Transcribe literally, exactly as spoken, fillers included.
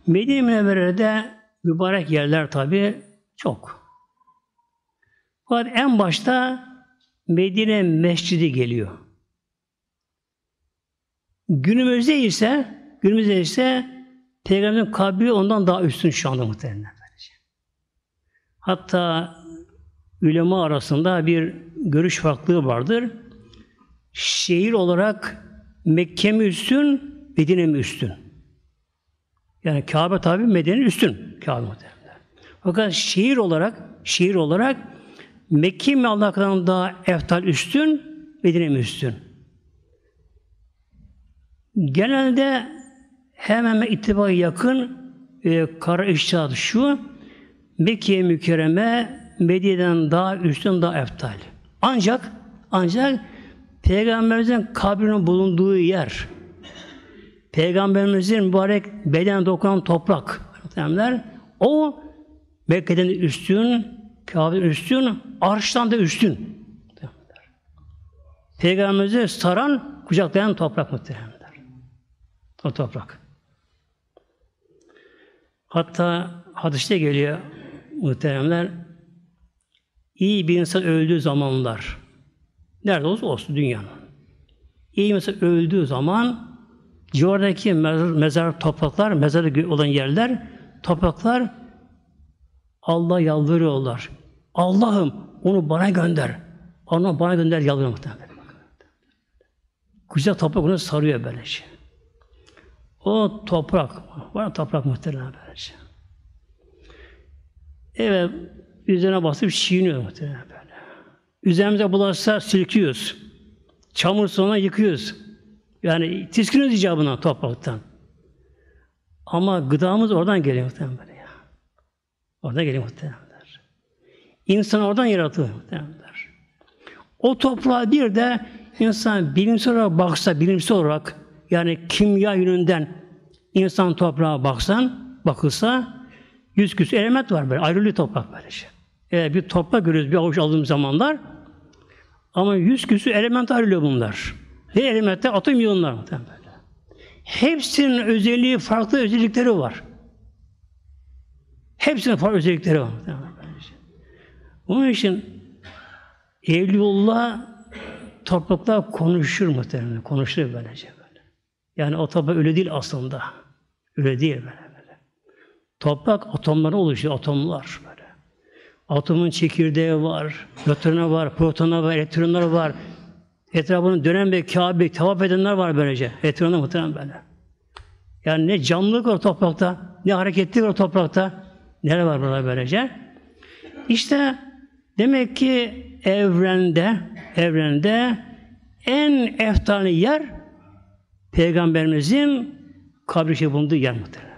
Medine-i Münevvere'de mübarek yerler tabi çok. Fakat en başta Medine Mescidi geliyor. Günümüzde ise günümüzde ise Peygamberin kabri ondan daha üstün şu anda muhtemelen. Hatta ulema arasında bir görüş farklılığı vardır. Şehir olarak Mekke mi üstün, Medine mi üstün? Yani Kabe tabi Medine'nin üstün. Kabe muhtemelen. Fakat şehir olarak şehir olarak Mekke mi Allah'tan daha eftal üstün, Medine mi üstün? Genelde hemen hemen ittifaka yakın e, karar iştihatı şu: Mekke-i Mükerreme Medine'den daha üstün, daha eftal. Ancak ancak Peygamberimizin kabrinin bulunduğu yer, Peygamberimizin mübarek bedene dokunan toprak, o Mekke'den üstün, Kabe'den üstün, arştan da üstün. Peygamberimizi saran, kucaklayan toprak muhtemelenler. O toprak. Hatta hadiste geliyor muhteremler, iyi bir insan öldüğü zamanlar, nerede olsa olsun dünyanın, iyi bir insan öldüğü zaman civardaki mezar, mezar topraklar, mezarı olan yerler, topraklar Allah yalvarıyorlar. Allah'ım onu bana gönder. Onu bana gönder yalvarıyor muhtemelen. Güzel toprak onu sarıyor böylece. O toprak, var toprak muhtemelen böylece. Evet, üzerine basıp çiğniyor muhtemelen böyle. Üzerimize bulaşsa silkiyoruz. Çamur sonra yıkıyoruz. Yani tiskiniyoruz icabından topraktan. Ama gıdamız oradan geliyor muhtemelen böyle ya. Oradan geliyor muhtemelen. İnsan oradan yaratıyor muhtemelen. O toprağa bir de insan bilimsel olarak baksa, bilimsel olarak yani kimya yönünden insan toprağa baksan, bakılsa yüz küsur element var böyle, ayrılıyor toprak böyle şey. Ee, bir toprak görüyoruz bir avuç aldığımız zamanlar ama yüz küsur element ayrılıyor bunlar. Ve elementler atom iyonlar muhtemelen böyle. Hepsinin özelliği, farklı özellikleri var. Hepsinin farklı özellikleri var muhtemelen böyle şey. Onun için Evliullah topraklar konuşur muhtemelen, konuşur böylece böyle. Yani o toprak öyle değil aslında. Öyle değil böyle böyle. Toprak atomları oluşuyor, atomlar böyle. Atomun çekirdeği var, nötronu var, protonu var, elektronları var. Etrafını dönen bir Kabe, tavaf edenler var böylece. Etrafında muhtemelen böyle. Yani ne canlılık var toprakta, ne hareketlilik var toprakta. Neler var burada böylece? İşte demek ki evrende, evrende en eftalî yer Peygamberimizin kabri şerif bulunduğu yer muhtemelen.